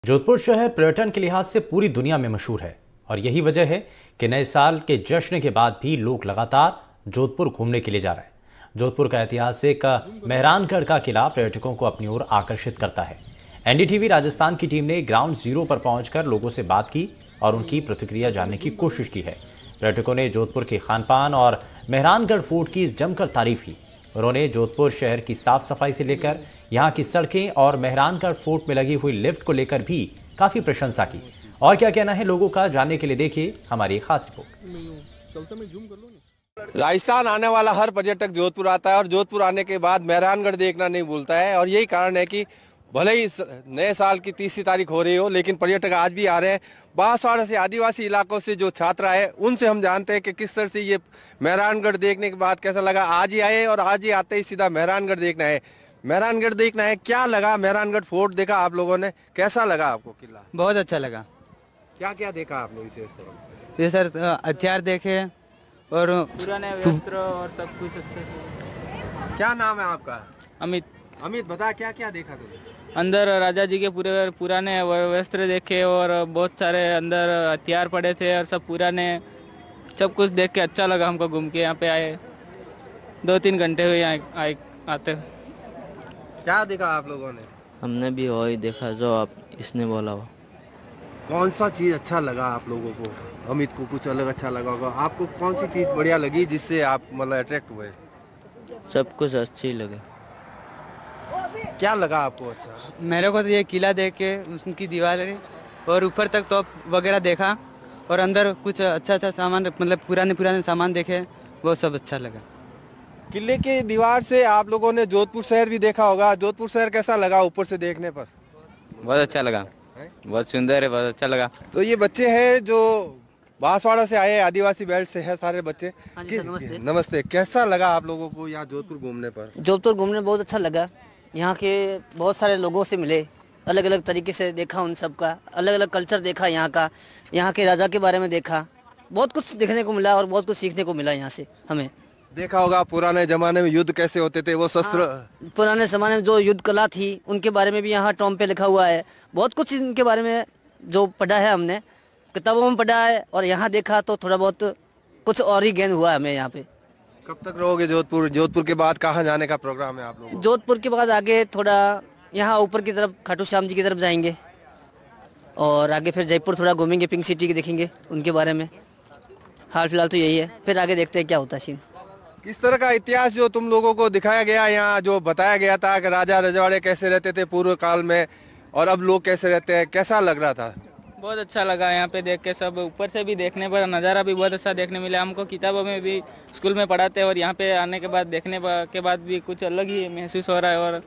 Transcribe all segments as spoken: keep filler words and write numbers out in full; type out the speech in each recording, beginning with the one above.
जोधपुर शहर पर्यटन के लिहाज से पूरी दुनिया में मशहूर है और यही वजह है कि नए साल के जश्न के बाद भी लोग लगातार जोधपुर घूमने के लिए जा रहे हैं। जोधपुर का ऐतिहासिक मेहरानगढ़ का किला पर्यटकों को अपनी ओर आकर्षित करता है। एनडीटीवी राजस्थान की टीम ने ग्राउंड जीरो पर पहुंचकर लोगों से बात की और उनकी प्रतिक्रिया जानने की कोशिश की है। पर्यटकों ने जोधपुर के खानपान और मेहरानगढ़ फोर्ट की जमकर तारीफ की। उन्होंने जोधपुर शहर की साफ सफाई से लेकर यहाँ की सड़कें और मेहरानगढ़ फोर्ट में लगी हुई लिफ्ट को लेकर भी काफी प्रशंसा की। और क्या कहना है लोगों का, जानने के लिए देखिए हमारी खास रिपोर्ट। राजस्थान आने वाला हर पर्यटक जोधपुर आता है और जोधपुर आने के बाद मेहरानगढ़ देखना नहीं भूलता है। और यही कारण है कि भले ही नए साल की तीसरी तारीख हो रही हो, लेकिन पर्यटक आज भी आ रहे हैं। बांसवाड़ा से, आदिवासी इलाकों से जो छात्र आए उनसे हम जानते हैं कि किस तरह से ये मेहरानगढ़ देखने के बाद कैसा लगा। आज ही आए और आज ही आते ही सीधा मेहरानगढ़ देखना है। मेहरानगढ़ देखना है, क्या लगा? मेहरानगढ़ फोर्ट देखा आप लोगों ने, कैसा लगा आपको किला? बहुत अच्छा लगा। क्या क्या देखा आप लोग इसे? इस तरह ये सर हथियार देखे और पुराने वस्त्र और सब कुछ अच्छे से। क्या नाम है आपका? अमित। अमित, बता क्या क्या देखा तुमने? अंदर राजा जी के पूरे पुराने वस्त्र देखे और बहुत सारे अंदर हथियार पड़े थे और सब पुराने, सब कुछ देख के अच्छा लगा हमको। घूम के यहाँ पे आए, दो तीन घंटे हुए यहाँ आए आते। क्या देखा आप लोगों ने? हमने भी वही देखा जो आप इसने बोला हो। कौन सा चीज अच्छा लगा आप लोगों को? अमित को कुछ अलग अच्छा लगा होगा। आपको कौन सी चीज बढ़िया लगी जिससे आप मतलब अट्रैक्ट हुए? सब कुछ अच्छी लगे। क्या लगा आपको अच्छा? मेरे को तो ये किला देख के, उसकी दीवारें और ऊपर तक तोप वगैरह देखा और अंदर कुछ अच्छा अच्छा सामान, मतलब पुराने पुराने सामान देखे, वो सब अच्छा लगा। किले के दीवार से आप लोगों ने जोधपुर शहर भी देखा होगा। जोधपुर शहर कैसा लगा ऊपर से देखने पर? बहुत अच्छा लगा, बहुत सुंदर है, बहुत अच्छा लगा। तो ये बच्चे हैं जो बांसवाड़ा से आए, आदिवासी बेल्ट से है सारे बच्चे। नमस्ते। नमस्ते। कैसा लगा आप लोगों को यहाँ जोधपुर घूमने पर? जोधपुर घूमने बहुत अच्छा लगा। यहाँ के बहुत सारे लोगों से मिले, अलग अलग तरीके से देखा, उन सब का अलग अलग कल्चर देखा, यहाँ का, यहाँ के राजा के बारे में देखा। बहुत कुछ देखने को मिला और बहुत कुछ सीखने को मिला यहाँ से हमें। देखा होगा पुराने जमाने में युद्ध कैसे होते थे, वो शस्त्र। हाँ, पुराने जमाने में जो युद्ध कला थी उनके बारे में भी यहाँ टॉम पे लिखा हुआ है। बहुत कुछ इनके बारे में जो पढ़ा है, हमने किताबों में पढ़ा है और यहाँ देखा तो थोड़ा बहुत कुछ और ही ज्ञान हुआ हमें यहाँ पे। कब तक रहोगे जोधपुर? जोधपुर के बाद कहाँ जाने का प्रोग्राम है आप लोगों का? जोधपुर के बाद आगे थोड़ा यहाँ ऊपर की तरफ खाटू श्याम जी की तरफ जाएंगे और आगे फिर जयपुर थोड़ा घूमेंगे, पिंक सिटी के देखेंगे उनके बारे में। हाल फिलहाल तो यही है, फिर आगे देखते हैं क्या होता है सीन। किस तरह का इतिहास जो तुम लोगों को दिखाया गया यहाँ, जो बताया गया था कि राजा रजवाड़े कैसे रहते थे पूर्व काल में और अब लोग कैसे रहते हैं, कैसा लग रहा था? बहुत अच्छा लगा यहाँ पे देख के। सब ऊपर से भी देखने पर नज़ारा भी बहुत अच्छा देखने मिला हमको। किताबों में भी स्कूल में पढ़ाते हैं और यहाँ पे आने के बाद देखने के बाद भी कुछ अलग ही महसूस हो रहा है। और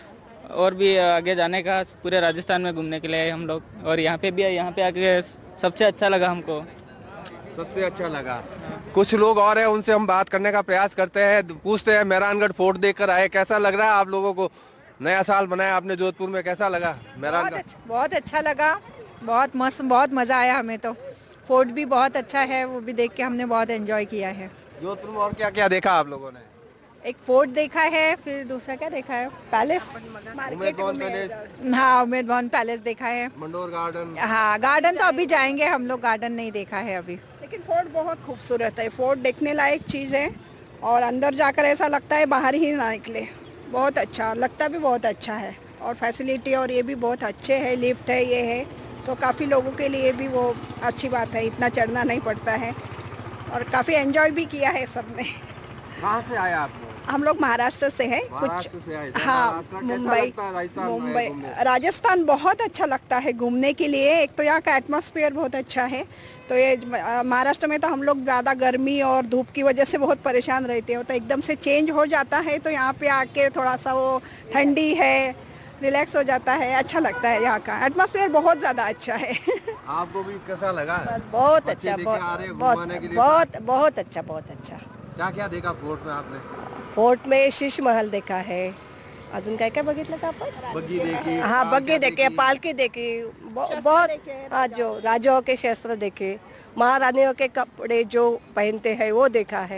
और भी आगे जाने का, पूरे राजस्थान में घूमने के लिए हम लोग, और यहाँ पे भी यहाँ पे आके सबसे अच्छा लगा हमको। सबसे अच्छा लगा। कुछ लोग और हैं, उनसे हम बात करने का प्रयास करते हैं, पूछते हैं। मेहरानगढ़ फोर्ट देखकर आए, कैसा लग रहा है आप लोगों को? नया साल मनाया आपने जोधपुर में, कैसा लगा मेहरानगढ़? बहुत, बहुत अच्छा लगा, बहुत मस्त, बहुत मज़ा आया हमें तो। फोर्ट भी बहुत अच्छा है, वो भी देख के हमने बहुत एंजॉय किया है। जोधपुर में और क्या क्या देखा आप लोगों ने? एक फोर्ट देखा है, फिर दूसरा क्या देखा है? Palace, Umaid Bhawan palace. हाँ, उमेद भवन पैलेस देखा है। मंडोर गार्डन। हाँ, गार्डन तो अभी जाएंगे हम लोग, गार्डन नहीं देखा है अभी। लेकिन फोर्ट बहुत खूबसूरत है। फोर्ट देखने लायक चीज़ है और अंदर जाकर ऐसा लगता है बाहर ही ना निकले। बहुत अच्छा लगता, भी बहुत अच्छा है और फैसिलिटी और ये भी बहुत अच्छे है। लिफ्ट है, ये है, तो काफ़ी लोगों के लिए भी वो अच्छी बात है, इतना चढ़ना नहीं पड़ता है और काफ़ी एंजॉय भी किया है सबने। कहाँ से आए आप? हम लोग महाराष्ट्र से हैं कुछ। से आए। हाँ, मुंबई। मुंबई राजस्थान बहुत अच्छा लगता है घूमने के लिए। एक तो यहाँ का एटमॉस्फेयर बहुत अच्छा है। तो ये महाराष्ट्र में तो हम लोग ज़्यादा गर्मी और धूप की वजह से बहुत परेशान रहते हो, तो एकदम से चेंज हो जाता है। तो यहाँ पे आके थोड़ा सा वो ठंडी है, रिलैक्स हो जाता है, अच्छा लगता है। यहाँ का एटमॉस्फेयर बहुत ज़्यादा अच्छा है। आपको भी कैसा लगा? बहुत अच्छा, बहुत बहुत बहुत अच्छा, बहुत अच्छा। क्या क्या देखा फोर्ट में आपने? फोर्ट में शीश महल देखा है, अजून काय काय बघितलं का आपण? बग्गी देखी। हाँ, बग्गी देखे, पालकी देखी, बहुत। हाँ, जो राजाओं के शस्त्र देखे, महारानियों के कपड़े जो पहनते हैं वो देखा है,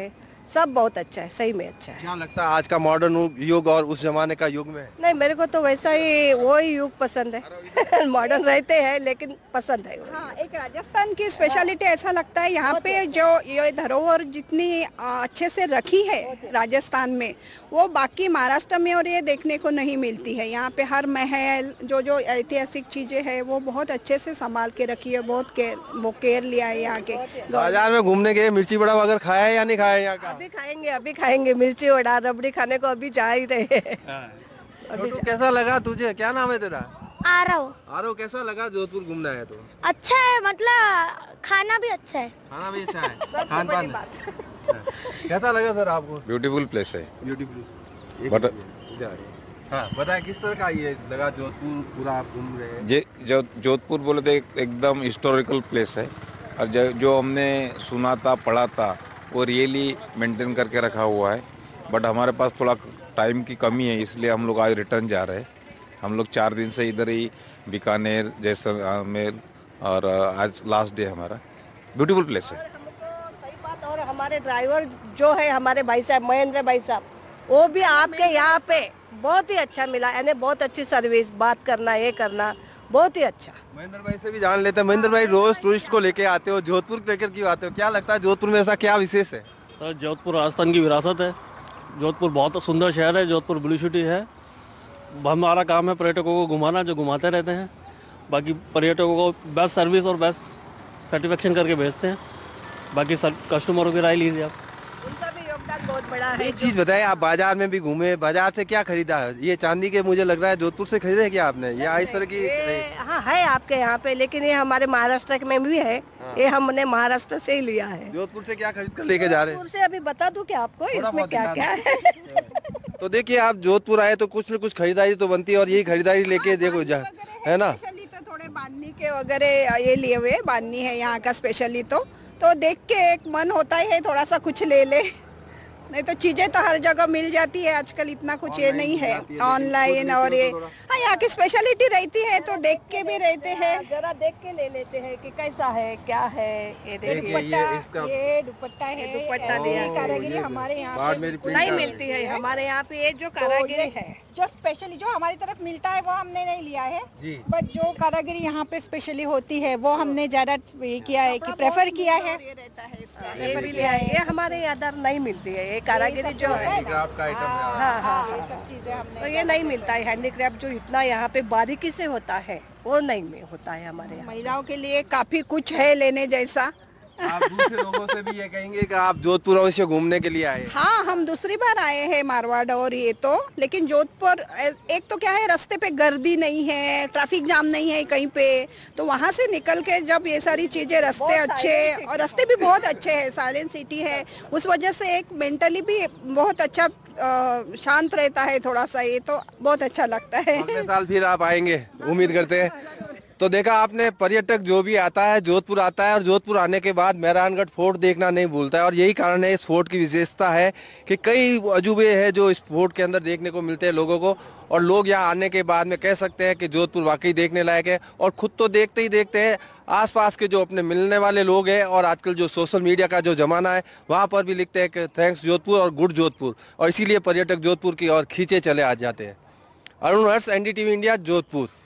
सब बहुत अच्छा है, सही में अच्छा है। क्या लगता है आज का मॉडर्न युग और उस जमाने का युग में? नहीं, मेरे को तो वैसा ही वो ही युग पसंद है। मॉडर्न रहते हैं लेकिन पसंद है। हाँ, एक राजस्थान की स्पेशलिटी ऐसा लगता है यहाँ पे जो ये धरोहर जितनी अच्छे से रखी है राजस्थान में, वो बाकी महाराष्ट्र में और ये देखने को नहीं मिलती है। यहाँ पे हर महल जो जो ऐतिहासिक चीजें हैं वो बहुत अच्छे से संभाल के रखी है, बहुत केयर वो केयर लिया है यहाँ के। बाजार में घूमने गए, मिर्ची बड़ा वगैरह खाया है या नहीं खाया यहाँ का? अभी खाएंगे, अभी खाएंगे मिर्ची वड़ा रबड़ी खाने को अभी जा ही रहे हैं। अभी कैसा लगा तुझे? क्या नाम है तेरा? आरव। आरव, कैसा लगा जोधपुर घूमना है तो? अच्छा है, मतलब खाना भी अच्छा है। खाना भी अच्छा है, खान पान कैसा लगा सर आपको? ब्यूटीफुल प्लेस है। ब्यूटीफुल बट हाँ, बताए किस तरह का ये लगा जोधपुर पूरा आप घूम रहे हैं? जे जो जोधपुर बोले तो एक, एकदम हिस्टोरिकल प्लेस है और जो, जो हमने सुना था पढ़ा था वो रियली मेंटेन करके रखा हुआ है। बट हमारे पास थोड़ा टाइम की कमी है, इसलिए हम लोग आज रिटर्न जा रहे हैं। हम लोग चार दिन से इधर ही बीकानेर, जैसलमेर और आज लास्ट डे हमारा। ब्यूटीफुल प्लेस है। सही बात। और हमारे ड्राइवर जो है हमारे भाई साहब महेंद्र भाई साहब, वो भी आपके यहाँ पे बहुत ही अच्छा मिला, यानी बहुत अच्छी सर्विस, बात करना ये करना बहुत ही अच्छा। महेंद्र भाई से भी जान लेते हैं। महेंद्र भाई, रोज टूरिस्ट को लेके आते हो, जोधपुर लेकर क्यों आते हो? क्या लगता है जोधपुर में ऐसा क्या विशेष है? सर, जोधपुर राजस्थान की विरासत है। जोधपुर बहुत सुंदर शहर है, जोधपुर ब्लू सिटी है। हमारा काम है पर्यटकों को घुमाना, जो घुमाते रहते हैं। बाकी पर्यटकों को बेस्ट सर्विस और बेस्ट सर्टिफिकेशन करके भेजते हैं। बाकी कस्टमरों की राय लीजिए आप। उनका भी योगदान बहुत बड़ा है। एक चीज बताइए, आप बाजार में भी घूमे, बाजार से क्या खरीदा है? ये चांदी के मुझे लग रहा है जोधपुर से खरीदे क्या आपने, या इस तरह की? हाँ है आपके यहाँ पे, लेकिन ये हमारे महाराष्ट्र में भी है। हाँ। ये हमने महाराष्ट्र से ही लिया है। जोधपुर से क्या खरीद कर लेके जा रहे हैं? जोधपुर से अभी बता दूं क्या आपको इसमें क्या क्या है? तो देखिए, आप जोधपुर आए तो कुछ न कुछ खरीदारी तो बनती है और यही खरीदारी लेके देखो जा, है ना? तो थोड़े बांधनी के वगैरह ये लिए हुए, बांधनी है यहाँ का स्पेशली। तो तो देख के एक मन होता है थोड़ा सा कुछ ले ले, नहीं तो चीजें तो हर जगह मिल जाती है आजकल, इतना कुछ ये नहीं है ऑनलाइन। और ये हाँ, यहाँ की स्पेशलिटी रहती है तो देख के भी रहते हैं, जरा देख के ले लेते हैं कि कैसा है क्या है। ये देखिए, ये दुपट्टा है, दुपट्टा दिया। कारागिरी हमारे यहाँ नहीं मिलती है। हमारे यहाँ पे ये जो कारागिरी है, जो स्पेशली जो हमारी तरफ मिलता है वो हमने नहीं लिया है, बट जो कारागिरी यहाँ पे स्पेशली होती है वो हमने ज्यादा ये किया है कि प्रेफर किया है। ये हमारे इधर नहीं मिलती है ये कारागिरी जो है। हाँ हाँ, ये सब चीजें हमने, तो ये नहीं मिलता है। हैंडीक्राफ्ट जो इतना यहाँ पे बारीकी से होता है वो नहीं में होता है हमारे यहाँ। महिलाओं के लिए काफी कुछ है लेने जैसा। आप दूसरे लोगों से भी ये कहेंगे कि आप जोधपुर अवश्य घूमने के लिए आए? हाँ, हम दूसरी बार आए हैं मारवाड़ और ये तो, लेकिन जोधपुर एक तो क्या है, रास्ते पे गर्दी नहीं है, ट्रैफिक जाम नहीं है कहीं पे, तो वहाँ से निकल के जब ये सारी चीजें, रास्ते अच्छे और रास्ते भी बहुत अच्छे हैं, साइलेंट सिटी है, उस वजह से एक मेंटली भी बहुत अच्छा शांत रहता है थोड़ा सा, ये तो बहुत अच्छा लगता है। अगले साल फिर आप आएंगे उम्मीद करते हैं। तो देखा आपने, पर्यटक जो भी आता है जोधपुर आता है और जोधपुर आने के बाद मेहरानगढ़ फोर्ट देखना नहीं भूलता है। और यही कारण है, इस फोर्ट की विशेषता है कि कई अजूबे हैं जो इस फोर्ट के अंदर देखने को मिलते हैं लोगों को, और लोग यहाँ आने के बाद में कह सकते हैं कि जोधपुर वाकई देखने लायक है। और खुद तो देखते ही देखते हैं, आसपास के जो अपने मिलने वाले लोग हैं और आजकल जो सोशल मीडिया का जो जमाना है, वहाँ पर भी लिखते हैं कि थैंक्स जोधपुर और गुड जोधपुर, और इसीलिए पर्यटक जोधपुर की ओर खींचे चले आ जाते हैं। Arun Harsh, NDTV India, Jodhpur.